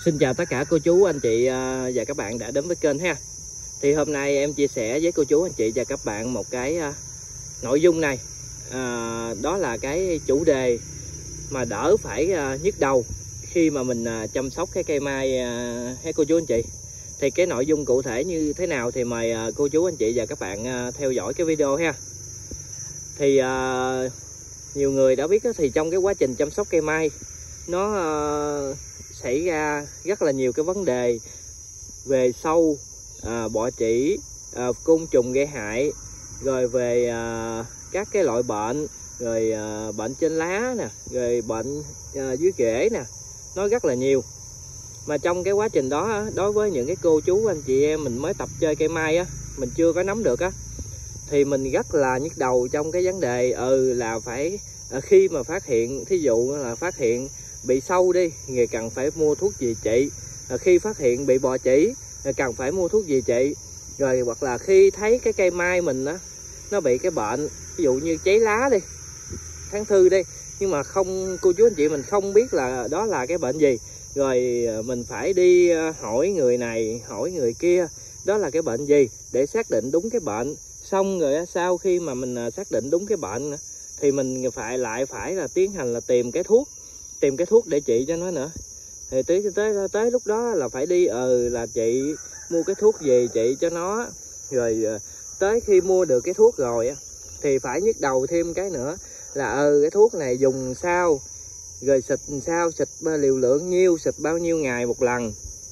Xin chào tất cả cô chú, anh chị và các bạn đã đến với kênh ha. Thì hôm nay em chia sẻ với cô chú, anh chị và các bạn một cái nội dung này. Đó là cái chủ đề mà đỡ phải nhức đầu khi mà mình chăm sóc cái cây mai hay cô chú anh chị. Thì cái nội dung cụ thể như thế nào thì mời cô chú anh chị và các bạn theo dõi cái video ha. Thì nhiều người đã biết đó, thì trong cái quá trình chăm sóc cây mai nó xảy ra rất là nhiều cái vấn đề về sâu, bọ trĩ, côn trùng gây hại, rồi về các cái loại bệnh, rồi bệnh trên lá nè, rồi bệnh dưới rễ nè, nó rất là nhiều. Mà trong cái quá trình đó, đối với những cái cô chú anh chị em mình mới tập chơi cây mai á, mình chưa có nắm được á, thì mình rất là nhức đầu trong cái vấn đề là phải khi mà phát hiện, thí dụ là phát hiện bị sâu đi, người cần phải mua thuốc gì trị. Khi phát hiện bị bọ trĩ cần phải mua thuốc gì trị. Rồi hoặc là khi thấy cái cây mai mình á, nó bị cái bệnh, ví dụ như cháy lá đi, tháng thư đi, nhưng mà không, cô chú anh chị mình không biết là đó là cái bệnh gì. Rồi mình phải đi hỏi người này, hỏi người kia đó là cái bệnh gì để xác định đúng cái bệnh. Xong rồi sau khi mà mình xác định đúng cái bệnh thì mình lại phải là tiến hành là tìm cái thuốc để trị cho nó nữa. Thì tới lúc đó là phải đi là chị mua cái thuốc gì trị cho nó. Rồi tới khi mua được cái thuốc rồi thì phải nhức đầu thêm cái nữa là cái thuốc này dùng sao, rồi xịt sao, xịt liều lượng nhiêu, xịt bao nhiêu ngày một lần,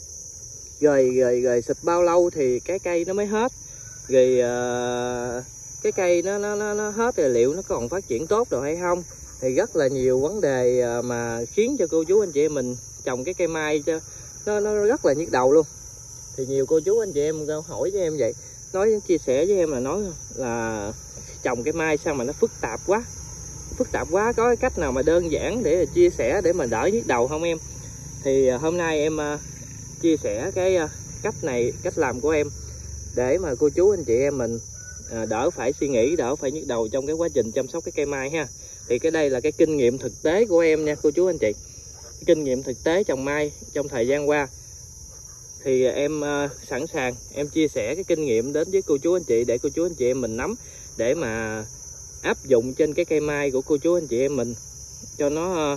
rồi xịt bao lâu thì cái cây nó mới hết. Rồi cái cây nó hết rồi liệu nó còn phát triển tốt rồi hay không. Thì rất là nhiều vấn đề mà khiến cho cô chú anh chị em mình trồng cái cây mai cho nó rất là nhức đầu luôn. Thì nhiều cô chú anh chị em hỏi với em vậy, chia sẻ với em nói là trồng cây mai sao mà nó phức tạp quá, có cái cách nào mà đơn giản để chia sẻ để mà đỡ nhức đầu không em? Thì hôm nay em chia sẻ cái cách này, cách làm của em để mà cô chú anh chị em mình đỡ phải suy nghĩ, đỡ phải nhức đầu trong cái quá trình chăm sóc cái cây mai ha. Thì cái đây là cái kinh nghiệm thực tế của em nha cô chú anh chị, kinh nghiệm thực tế trồng mai trong thời gian qua. Thì em sẵn sàng em chia sẻ cái kinh nghiệm đến với cô chú anh chị để cô chú anh chị em mình nắm, để mà áp dụng trên cái cây mai của cô chú anh chị em mình cho nó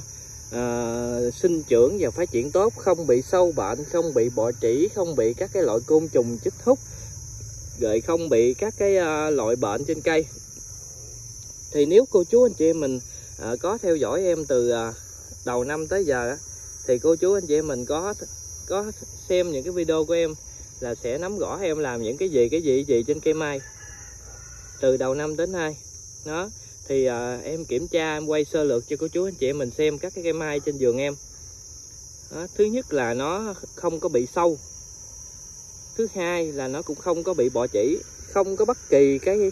sinh trưởng và phát triển tốt, không bị sâu bệnh, không bị bọ trĩ, không bị các cái loại côn trùng chích hút, rồi không bị các cái loại bệnh trên cây. Thì nếu cô chú anh chị em mình có theo dõi em từ đầu năm tới giờ thì cô chú anh chị em mình có xem những cái video của em là sẽ nắm rõ em làm những cái gì trên cây mai từ đầu năm đến nay đó. Thì em kiểm tra, em quay sơ lược cho cô chú anh chị em mình xem các cái cây mai trên vườn em đó. Thứ nhất là nó không có bị sâu, thứ hai là nó cũng không có bị bọ trĩ, không có bất kỳ cái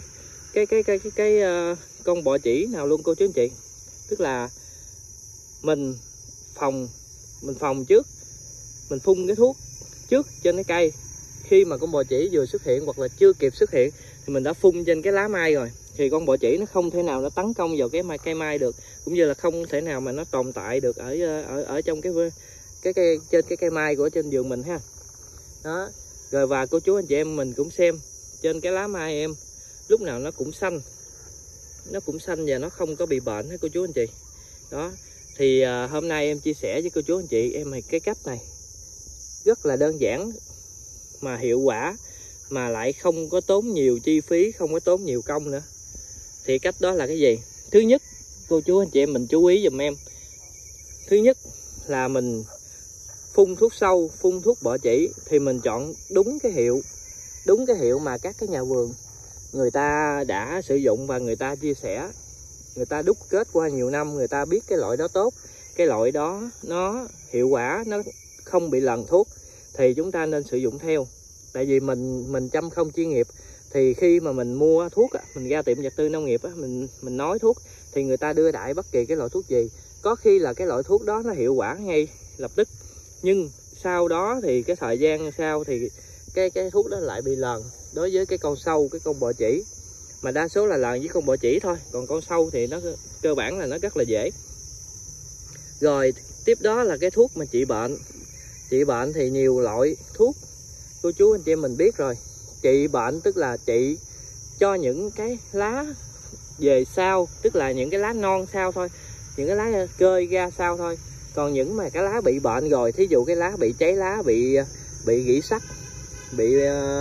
con bọ trĩ nào luôn cô chú anh chị. Tức là mình phòng trước, mình phun cái thuốc trước trên cái cây. Khi mà con bọ trĩ vừa xuất hiện hoặc là chưa kịp xuất hiện thì mình đã phun trên cái lá mai rồi, thì con bọ trĩ nó không thể nào nó tấn công vào cái cây mai được, cũng như là không thể nào mà nó tồn tại được ở trong trên cái cây mai của trên vườn mình ha đó. Rồi và cô chú anh chị em mình cũng xem trên cái lá mai em lúc nào nó cũng xanh và nó không có bị bệnh hết cô chú anh chị đó. Thì hôm nay em chia sẻ với cô chú anh chị em cái cách này rất là đơn giản mà hiệu quả, mà lại không có tốn nhiều chi phí, không có tốn nhiều công nữa. Thì cách đó là cái gì? Thứ nhất, cô chú anh chị em mình chú ý giùm em. Thứ nhất là mình phun thuốc sâu, phun thuốc bọ trĩ thì mình chọn đúng cái hiệu mà các cái nhà vườn người ta đã sử dụng và người ta chia sẻ, người ta đúc kết qua nhiều năm, người ta biết cái loại đó tốt, cái loại đó nó hiệu quả, nó không bị lần thuốc thì chúng ta nên sử dụng theo. Tại vì mình chăm không chuyên nghiệp thì khi mà mình mua thuốc, mình ra tiệm vật tư nông nghiệp mình nói thuốc thì người ta đưa đại bất kỳ cái loại thuốc gì, có khi là cái loại thuốc đó nó hiệu quả ngay lập tức, nhưng sau đó thì cái thời gian sau thì cái thuốc đó lại bị lờn đối với cái con sâu, cái con bọ trĩ. Mà đa số là lờn với con bọ trĩ thôi, còn con sâu thì nó cơ bản là nó rất là dễ. Rồi tiếp đó là cái thuốc mà trị bệnh Trị bệnh thì nhiều loại thuốc cô chú anh chị em mình biết rồi. Trị bệnh tức là trị cho những cái lá về sau, tức là những cái lá non sau thôi, những cái lá cơi ra sau thôi. Còn những mà cái lá bị bệnh rồi, thí dụ cái lá bị cháy lá, bị rỉ sắt, bị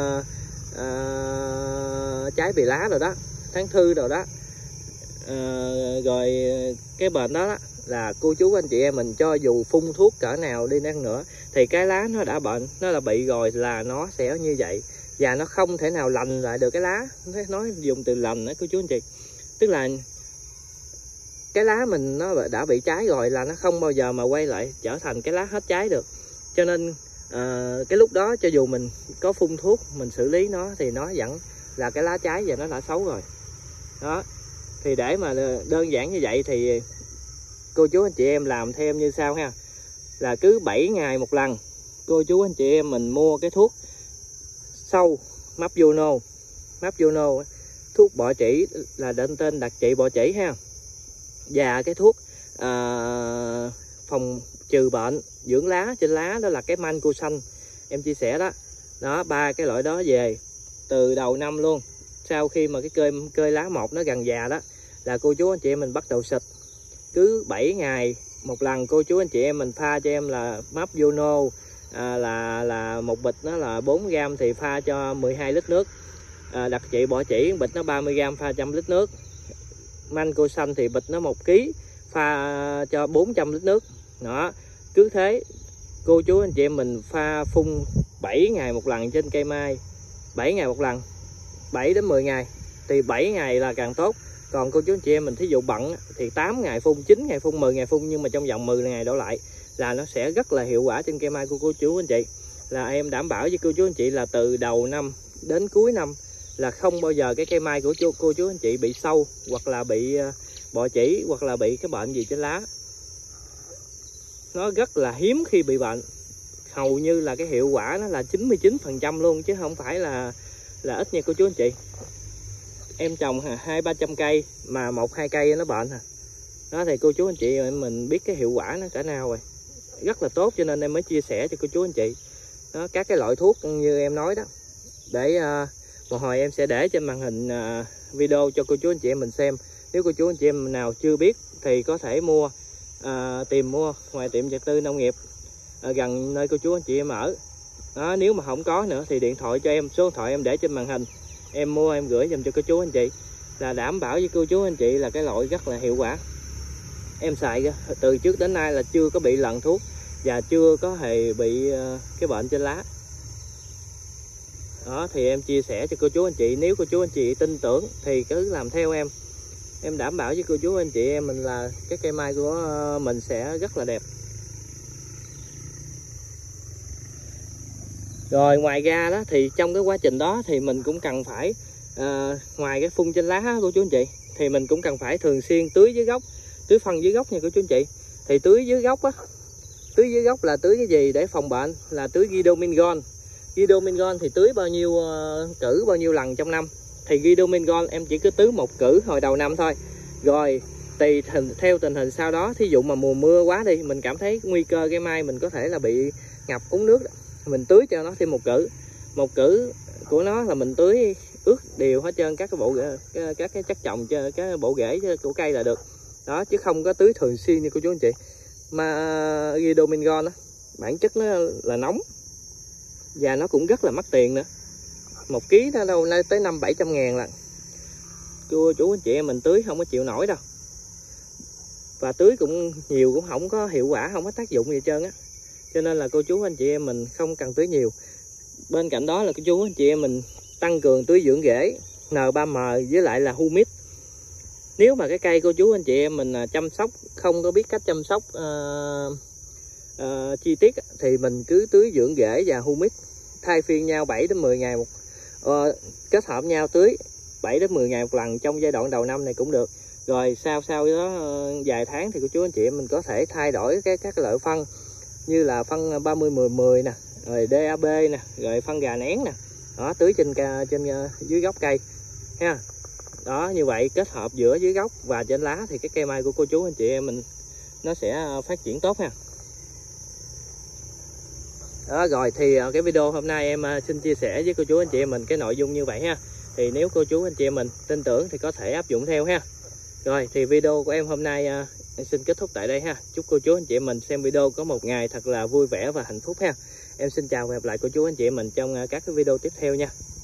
trái bị lá rồi đó, tháng thư rồi đó, rồi cái bệnh đó, là cô chú anh chị em mình cho dù phun thuốc cỡ nào đi năng nữa thì cái lá nó đã bệnh, nó là bị rồi là nó sẽ như vậy, và nó không thể nào lành lại được cái lá. Nói dùng từ lành đó cô chú anh chị, tức là cái lá mình nó đã bị cháy rồi là nó không bao giờ mà quay lại trở thành cái lá hết cháy được. Cho nên cái lúc đó cho dù mình có phun thuốc mình xử lý nó thì nó vẫn là cái lá cháy và nó đã xấu rồi đó. Thì để mà đơn giản như vậy thì cô chú anh chị em làm thêm như sau ha, là cứ 7 ngày một lần cô chú anh chị em mình mua cái thuốc sâu Mapvono, thuốc bọ trĩ là tên đặc trị bọ trĩ ha, và cái thuốc phòng trừ bệnh dưỡng lá trên lá đó là cái manco xanh em chia sẻ đó. Đó, 3 cái loại đó về từ đầu năm luôn. Sau khi mà cái cơi lá một nó gần già đó là cô chú anh chị em mình bắt đầu xịt. Cứ 7 ngày một lần cô chú anh chị em mình pha cho em là Mapvono, là một bịch nó là 4 gram thì pha cho 12 lít nước. Đặc trị bọ trĩ bịch nó 30 gram pha 100 lít nước. Manco xanh thì bịch nó 1 kg pha cho 400 lít nước. Đó, cứ thế cô chú anh chị em mình pha phun 7 ngày một lần trên cây mai. 7 ngày một lần, 7 đến 10 ngày thì 7 ngày là càng tốt. Còn cô chú anh chị em mình thí dụ bận thì 8 ngày phun, 9 ngày phun, 10 ngày phun, nhưng mà trong vòng 10 ngày đổ lại là nó sẽ rất là hiệu quả trên cây mai của cô chú anh chị. Là em đảm bảo với cô chú anh chị là từ đầu năm đến cuối năm là không bao giờ cái cây mai của cô chú anh chị bị sâu, hoặc là bị bọ trĩ, hoặc là bị cái bệnh gì trên lá. Nó rất là hiếm khi bị bệnh, hầu như là cái hiệu quả nó là 99% luôn, chứ không phải là ít nha cô chú anh chị. Em trồng 200-300 cây mà 1-2 cây nó bệnh đó thì cô chú anh chị mình biết cái hiệu quả nó cỡ nào rồi, rất là tốt, cho nên em mới chia sẻ cho cô chú anh chị đó, các cái loại thuốc như em nói đó. Để một hồi em sẽ để trên màn hình video cho cô chú anh chị em mình xem. Nếu cô chú anh chị em nào chưa biết thì có thể tìm mua ngoài tiệm vật tư nông nghiệp gần nơi cô chú anh chị em ở đó. Nếu mà không có nữa thì điện thoại cho em, số điện thoại em để trên màn hình, em mua em gửi dùm cho cô chú anh chị, là đảm bảo với cô chú anh chị là cái loại rất là hiệu quả. Em xài từ trước đến nay là chưa có bị lận thuốc và chưa có hề bị cái bệnh trên lá đó. Thì em chia sẻ cho cô chú anh chị, nếu cô chú anh chị tin tưởng thì cứ làm theo em. Em đảm bảo với cô chú anh chị em mình là cái cây mai của mình sẽ rất là đẹp. Rồi ngoài ra đó thì trong cái quá trình đó thì mình cũng cần phải ngoài cái phun trên lá của chú anh chị thì mình cũng cần phải thường xuyên tưới dưới gốc, tưới phân dưới gốc nha cô chú anh chị. Thì tưới dưới gốc á, tưới dưới gốc là tưới cái gì để phòng bệnh, là tưới Guidomingon. Guidomingon thì tưới bao nhiêu cử bao nhiêu lần trong năm, thì Guidomingon em chỉ cứ tưới 1 cử hồi đầu năm thôi. Rồi theo tình hình sau đó, thí dụ mà mùa mưa quá đi, mình cảm thấy nguy cơ cây mai mình có thể là bị ngập úng nước, mình tưới cho nó thêm 1 cử. 1 cử của nó là mình tưới ướt đều hết trơn các cái chất trồng cho cái bộ rễ của cây là được đó, chứ không có tưới thường xuyên như cô chú anh chị. Mà Guidomingon đó, bản chất nó là nóng và nó cũng rất là mắc tiền nữa. 1 kg nó đâu tới 500-700 ngàn lần. Cô chú anh chị em mình tưới không có chịu nổi đâu, và tưới cũng nhiều cũng không có hiệu quả, không có tác dụng gì hết trơn á. Cho nên là cô chú anh chị em mình không cần tưới nhiều. Bên cạnh đó là cô chú anh chị em mình tăng cường tưới dưỡng rễ N3M với lại là humic. Nếu mà cái cây cô chú anh chị em mình chăm sóc không có biết cách chăm sóc chi tiết thì mình cứ tưới dưỡng rễ và humic thay phiên nhau 7 đến 10 ngày kết hợp nhau tưới 7 đến 10 ngày một lần trong giai đoạn đầu năm này cũng được. Rồi sau đó vài tháng thì cô chú anh chị em mình có thể thay đổi các loại phân như là phân 30-10-10 nè, rồi DAB nè, rồi phân gà nén nè. Đó, tưới trên dưới gốc cây ha. Đó, như vậy kết hợp giữa dưới gốc và trên lá thì cái cây mai của cô chú anh chị em mình nó sẽ phát triển tốt ha. Đó, rồi thì cái video hôm nay em xin chia sẻ với cô chú anh chị em mình cái nội dung như vậy ha. Thì nếu cô chú anh chị em mình tin tưởng thì có thể áp dụng theo ha. Rồi thì video của em hôm nay em xin kết thúc tại đây ha. Chúc cô chú anh chị em mình xem video có một ngày thật là vui vẻ và hạnh phúc ha. Em xin chào và hẹn gặp lại cô chú anh chị em mình trong các cái video tiếp theo nha.